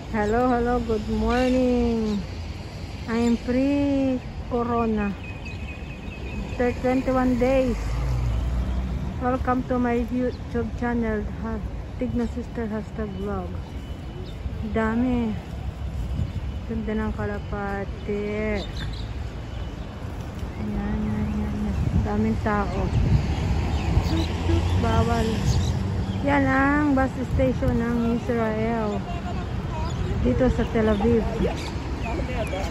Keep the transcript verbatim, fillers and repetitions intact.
Hello, hello, good morning. I am pre-corona. After twenty-one days. Welcome to my YouTube channel, Tigna Sister Hashtag Vlog. Dami. Ganda ng kalapate. Ayan, ayan, ayan. Daming tao. Bawal. Yan ang bus station ng Israel. Dito sa Tel Aviv.